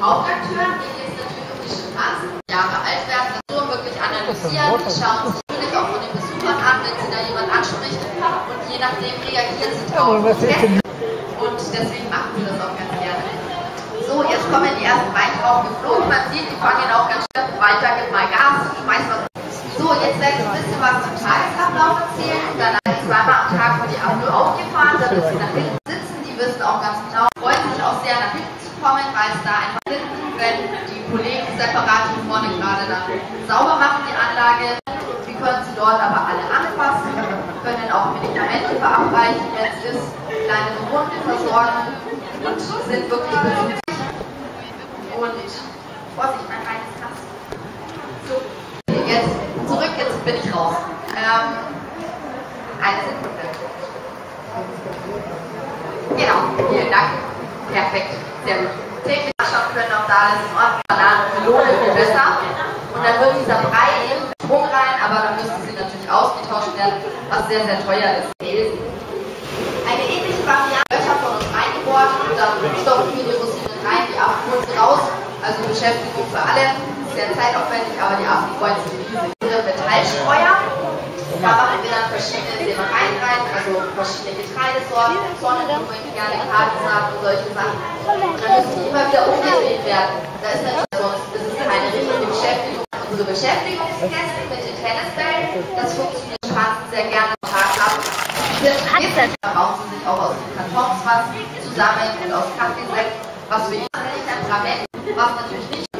Hauptakteuren, die jetzt natürlich um die Schimpansen Jahre alt werden, das so wirklich analysieren, schauen sich natürlich auch von den Besuchern an, wenn sie da jemand anspricht und je nachdem reagieren sie drauf. Und deswegen machen wir das auch ganz gerne. So, jetzt kommen die ersten Wein drauf geflogen, man sieht, die fangen auch ganz schön weiter, gib mal Gas, schmeiß was. So, jetzt werde ich ein bisschen was zum Tagesablauf erzählen und dann zweimal am Tag vor die Auto aufgefahren, damit sie nach hinten sitzen, die wissen auch ganz genau, freuen sich auch sehr nach hinten zu kommen, weil es da einfach hinten, wenn die Kollegen separat hier vorne gerade dann sauber machen, die Anlage, die können sie dort aber alle anfassen, können auch Medikamente verabreichen, wenn es ist, kleine Wunde versorgen und sind wirklich besucht. Und Vorsicht, mein Bein ist nass. So, jetzt zurück, jetzt bin ich raus. Eine Sekunde. Genau, vielen Dank. Perfekt, sehr gut. Täglich anschauen können, ob da alles in Ordnung ist. Bananen und Melone viel besser. Und dann wird dieser Brei eben Schwung rein, aber dann müssen sie natürlich ausgetauscht werden, was sehr, sehr teuer ist. Eine ähnliche Variante, Löcher von uns reingebohrt und dann stopfen wir die Rosinen rein, die Affen holen sie raus. Also Beschäftigung für alle, ist sehr zeitaufwendig, aber die Affen freuen sich riesig. Metallstreuer, da machen wir dann verschiedene Sämereien rein, also verschiedene Getreidesorten, Sonnenblumen, gerne Kartensaat und solche Sachen. Und dann müssen die immer wieder umgedreht werden. Da ist natürlich sonst, das ist keine richtige Beschäftigung. Unsere Beschäftigungskästen mit den Tennisbällen, das funktioniert Schimpansen sehr gerne am Tag ab. Da bauen sie sich auch aus den Kartons was zusammen und aus Kaffeesekt, was für ihr Temperament, was natürlich nicht